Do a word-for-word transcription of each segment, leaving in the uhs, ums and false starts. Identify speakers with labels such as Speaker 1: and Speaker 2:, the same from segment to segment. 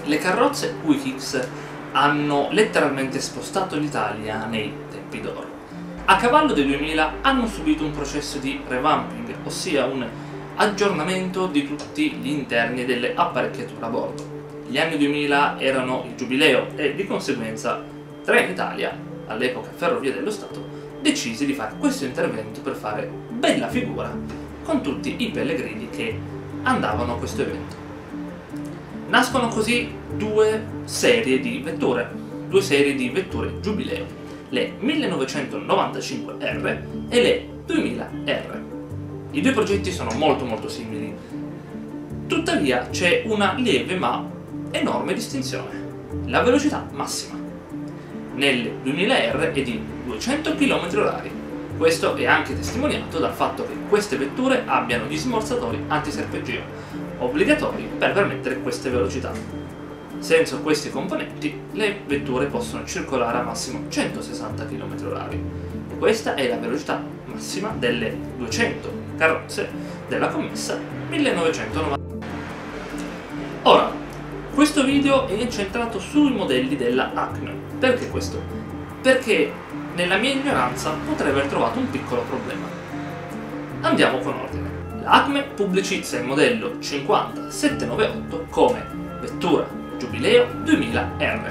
Speaker 1: Le carrozze Quick-X hanno letteralmente spostato l'Italia nei tempi d'oro. A cavallo del duemila hanno subito un processo di revamping, ossia un aggiornamento di tutti gli interni delle apparecchiature a bordo. Gli anni duemila erano il giubileo e di conseguenza Trenitalia, all'epoca Ferrovie dello Stato, decise di fare questo intervento per fare bella figura con tutti i pellegrini che andavano a questo evento. Nascono così due serie di vetture, due serie di vetture giubileo, le millenovecentonovantacinque R e le duemila R. I due progetti sono molto molto simili, tuttavia c'è una lieve ma enorme distinzione: la velocità massima. Nelle duemila R è di duecento chilometri orari. Questo è anche testimoniato dal fatto che queste vetture abbiano gli smorzatori antiserpeggio obbligatori per permettere queste velocità. Senza questi componenti le vetture possono circolare a massimo centosessanta chilometri orari. Questa è la velocità massima delle duecento carrozze della commessa millenovecentonovanta. Ora, questo video è incentrato sui modelli della Acme. Perché questo? Perché nella mia ignoranza potrei aver trovato un piccolo problema. Andiamo con ordine. La Acme pubblicizza il modello cinquanta settecentonovantotto come vettura giubileo duemila R.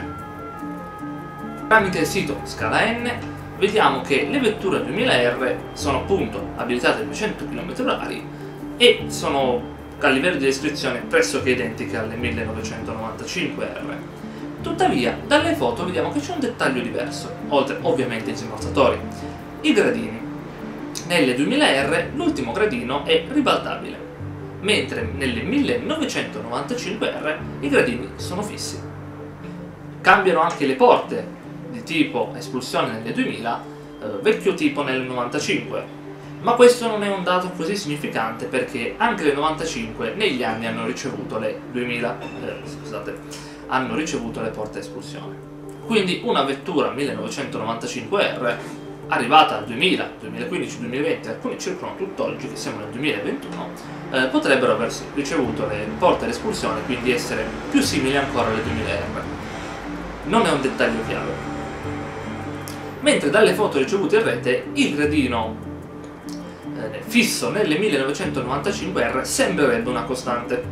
Speaker 1: Tramite il sito Scala N vediamo che le vetture duemila R sono appunto abilitate a duecento chilometri orari e sono a livello di descrizione pressoché identiche alle millenovecentonovantacinque R. Tuttavia, dalle foto vediamo che c'è un dettaglio diverso, oltre ovviamente ai smorzatori: i gradini. Nelle duemila R l'ultimo gradino è ribaltabile, mentre nelle millenovecentonovantacinque R i gradini sono fissi. Cambiano anche le porte, di tipo espulsione nelle duemila, eh, vecchio tipo nelle novantacinque, ma questo non è un dato così significante perché anche le novantacinque negli anni hanno ricevuto le duemila, eh, scusate, hanno ricevuto le porte a espulsione. Quindi una vettura millenovecentonovantacinque R arrivata al duemila, duemilaquindici, duemilaventi, alcuni circolano tutt'oggi che siamo nel duemilaventuno, eh, potrebbero aver ricevuto le porte all'espulsione, quindi essere più simili ancora alle duemila R. Non è un dettaglio chiaro. Mentre dalle foto ricevute in rete il gradino eh, fisso nelle millenovecentonovantacinque R sembrerebbe una costante.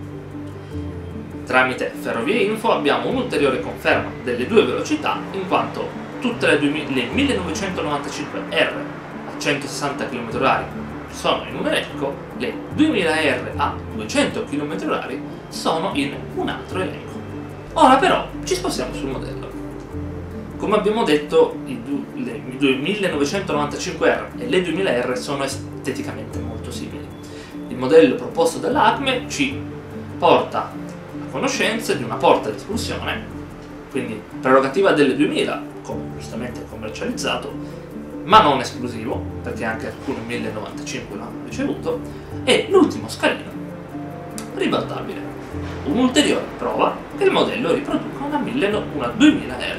Speaker 1: Tramite Ferrovie Info abbiamo un'ulteriore conferma delle due velocità, in quanto tutte le, le millenovecentonovantacinque R a centosessanta chilometri orari sono in un elenco, le duemila R a duecento chilometri orari sono in un altro elenco. Ora però ci spostiamo sul modello. Come abbiamo detto, i le millenovecentonovantacinque R e le duemila R sono esteticamente molto simili. Il modello proposto dalla Acme ci porta a conoscenza di una porta di espulsione, quindi prerogativa delle duemila, come giustamente commercializzato, ma non esclusivo, perché anche alcune millenovecentonovantacinque l'hanno ricevuto, e l'ultimo scalino ribaltabile, un'ulteriore prova che il modello riproduca una, una duemila R.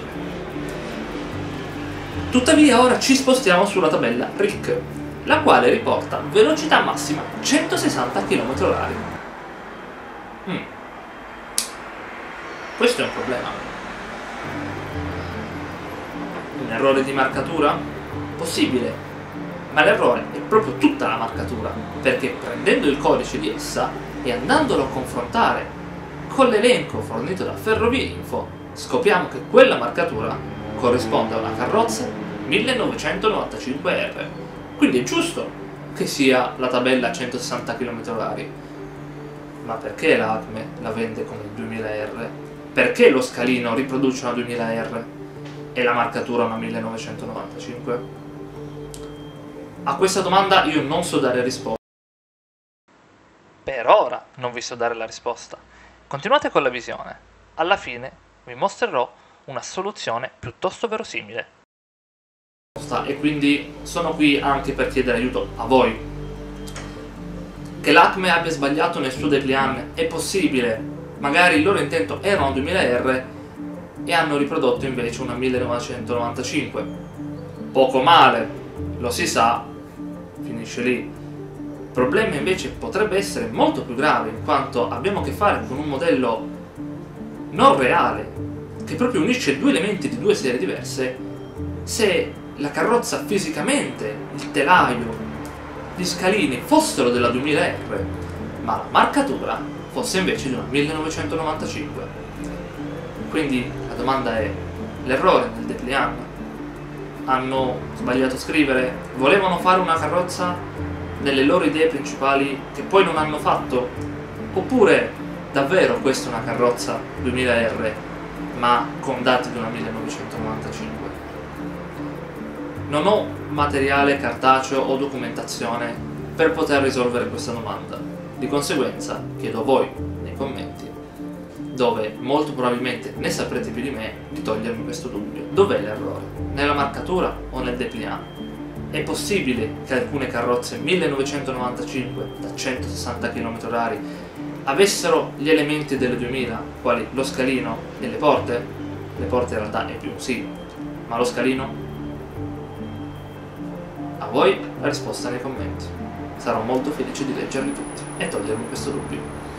Speaker 1: Tuttavia ora ci spostiamo sulla tabella R I C, la quale riporta velocità massima centosessanta chilometri orari. Hmm. Questo è un problema. Un errore di marcatura? Possibile, ma l'errore è proprio tutta la marcatura, perché prendendo il codice di essa e andandolo a confrontare con l'elenco fornito da Ferrovie Info, scopriamo che quella marcatura corrisponde a una carrozza millenovecentonovantacinque R. Quindi è giusto che sia la tabella a centosessanta chilometri orari. Ma perché la Acme la vende come duemila R? Perché lo scalino riproduce una duemila R e la marcatura una millenovecentonovantacinque? A questa domanda io non so dare risposta. Per ora non vi so dare la risposta. Continuate con la visione. Alla fine vi mostrerò una soluzione piuttosto verosimile. E quindi sono qui anche per chiedere aiuto a voi. Che l'Acme abbia sbagliato nel suo dépliant è possibile. Magari il loro intento era una duemila R e hanno riprodotto invece una millenovecentonovantacinque. Poco male, lo si sa, finisce lì. Il problema invece potrebbe essere molto più grave, in quanto abbiamo a che fare con un modello non reale, che proprio unisce due elementi di due serie diverse, se la carrozza fisicamente, il telaio, gli scalini fossero della duemila R, ma la marcatura fosse invece di una millenovecentonovantacinque. Quindi la domanda è: l'errore nel dépliant? Hanno sbagliato a scrivere? Volevano fare una carrozza nelle loro idee principali che poi non hanno fatto? Oppure davvero questa è una carrozza duemila R ma con dati di una millenovecentonovantacinque? Non ho materiale cartaceo o documentazione per poter risolvere questa domanda. Di conseguenza chiedo a voi nei commenti, dove molto probabilmente ne saprete più di me, di togliermi questo dubbio. Dov'è l'errore? Nella marcatura o nel dépliant? È possibile che alcune carrozze millenovecentonovantacinque da centosessanta chilometri orari avessero gli elementi delle duemila, quali lo scalino e le porte? Le porte in realtà è più un sì, ma lo scalino? A voi la risposta nei commenti. Sarò molto felice di leggerli tutti e togliermi questo dubbio.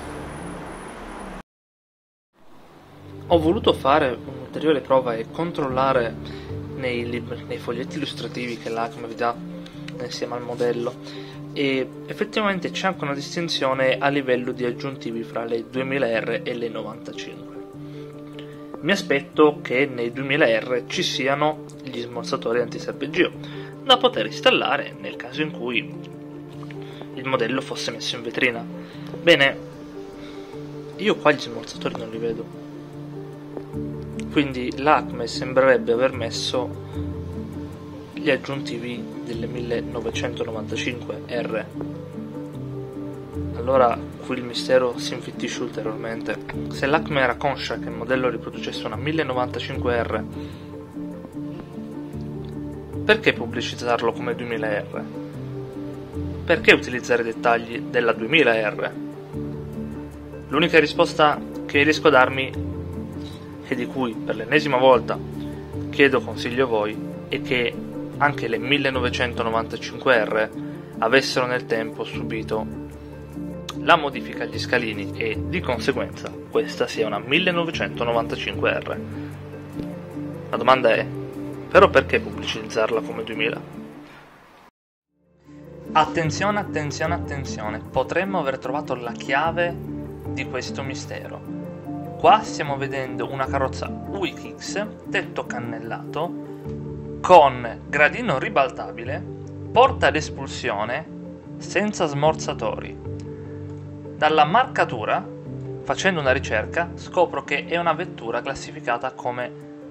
Speaker 1: Ho voluto fare un'ulteriore prova e controllare nei, libri, nei foglietti illustrativi che l'Acme vi dà insieme al modello, e effettivamente c'è anche una distinzione a livello di aggiuntivi fra le duemila R e le novantacinque. Mi aspetto che nei duemila R ci siano gli smorzatori antiserpeggio da poter installare nel caso in cui il modello fosse messo in vetrina. Bene, io qua gli smorzatori non li vedo, quindi l'Acme sembrerebbe aver messo gli aggiuntivi delle millenovecentonovantacinque R. Allora qui il mistero si infittisce ulteriormente. Se l'Acme era conscia che il modello riproducesse una millenovecentonovantacinque R, perché pubblicizzarlo come duemila R? Perché utilizzare i dettagli della duemila R? L'unica risposta che riesco a darmi, e di cui per l'ennesima volta chiedo consiglio a voi, è che anche le millenovecentonovantacinque R avessero nel tempo subito la modifica agli scalini e di conseguenza questa sia una millenovecentonovantacinque R. La domanda è: però perché pubblicizzarla come duemila? Attenzione, attenzione, attenzione, potremmo aver trovato la chiave di questo mistero. Qua stiamo vedendo una carrozza U X X, tetto cannellato, con gradino ribaltabile, porta ad espulsione, senza smorzatori. Dalla marcatura, facendo una ricerca, scopro che è una vettura classificata come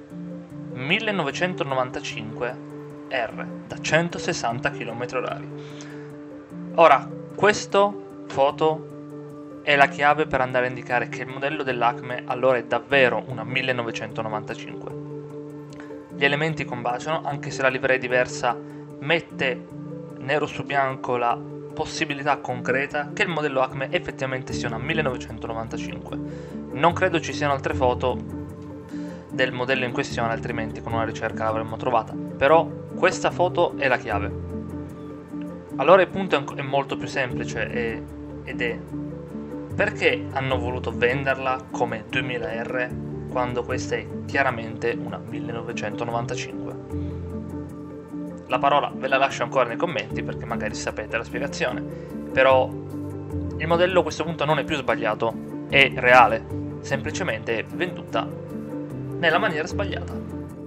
Speaker 1: millenovecentonovantacinque R da centosessanta chilometri orari. Ora, questa foto è la chiave per andare a indicare che il modello dell'Acme allora è davvero una millenovecentonovantacinque. Gli elementi combaciano, anche se la livrea è diversa, mette nero su bianco la possibilità concreta che il modello Acme effettivamente sia una millenovecentonovantacinque. Non credo ci siano altre foto del modello in questione, altrimenti con una ricerca l'avremmo trovata, però questa foto è la chiave. Allora il punto è molto più semplice è, ed è: perché hanno voluto venderla come duemila R quando questa è chiaramente una millenovecentonovantacinque? La parola ve la lascio ancora nei commenti perché magari sapete la spiegazione, però il modello a questo punto non è più sbagliato, è reale, semplicemente è venduta nella maniera sbagliata.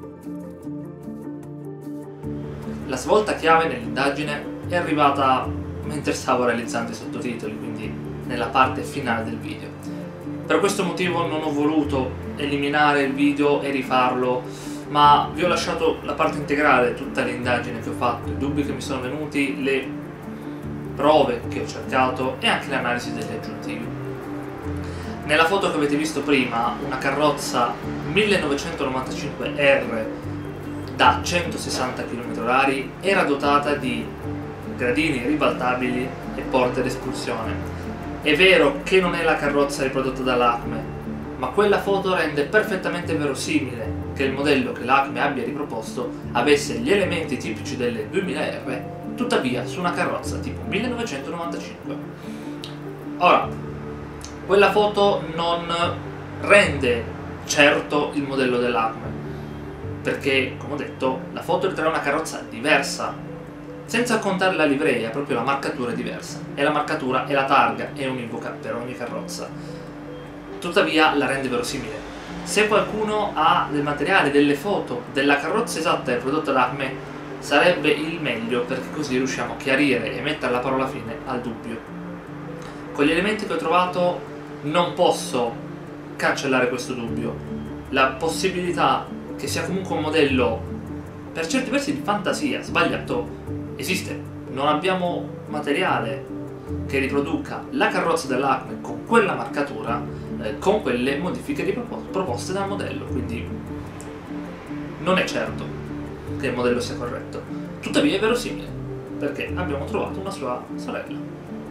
Speaker 1: La svolta chiave nell'indagine è arrivata mentre stavo realizzando i sottotitoli, quindi nella parte finale del video. Per questo motivo non ho voluto eliminare il video e rifarlo, ma vi ho lasciato la parte integrale, tutta l'indagine che ho fatto, i dubbi che mi sono venuti, le prove che ho cercato e anche l'analisi degli aggiuntivi. Nella foto che avete visto prima, una carrozza millenovecentonovantacinque R da centosessanta chilometri orari era dotata di gradini ribaltabili e porte d'espulsione. È vero che non è la carrozza riprodotta dall'Acme, ma quella foto rende perfettamente verosimile che il modello che l'Acme abbia riproposto avesse gli elementi tipici delle duemila R, tuttavia su una carrozza tipo millenovecentonovantacinque. Ora, quella foto non rende certo il modello dell'Acme, perché, come ho detto, la foto ritrae una carrozza diversa, senza contare la livrea, proprio la marcatura è diversa, e la marcatura e la targa è univoca per ogni carrozza, tuttavia la rende verosimile. Se qualcuno ha del materiale, delle foto della carrozza esatta e prodotta da Acme, sarebbe il meglio, perché così riusciamo a chiarire e mettere la parola fine al dubbio. Con gli elementi che ho trovato non posso cancellare questo dubbio. La possibilità che sia comunque un modello per certi versi di fantasia, sbagliato, esiste. Non abbiamo materiale che riproduca la carrozza dell'Acme con quella marcatura, eh, con quelle modifiche proposte dal modello, quindi non è certo che il modello sia corretto. Tuttavia è verosimile, perché abbiamo trovato una sua sorella.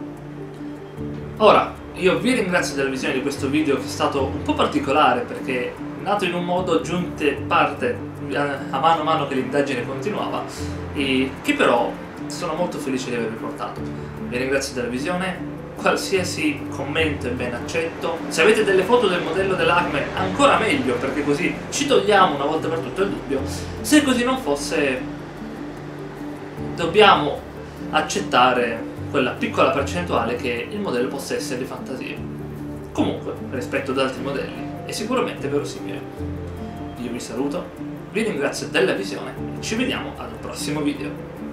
Speaker 1: Ora, io vi ringrazio della visione di questo video, che è stato un po' particolare, perché nato in un modo, giunte parte a mano a mano che l'indagine continuava, e che però sono molto felice di avervi portato. Vi ringrazio della visione, qualsiasi commento è ben accetto. Se avete delle foto del modello dell'Acme, ancora meglio, perché così ci togliamo una volta per tutto il dubbio. Se così non fosse, dobbiamo accettare quella piccola percentuale che il modello possa essere di fantasia. Comunque, rispetto ad altri modelli, è sicuramente verosimile. Io vi saluto, vi ringrazio della visione e ci vediamo ad un prossimo video.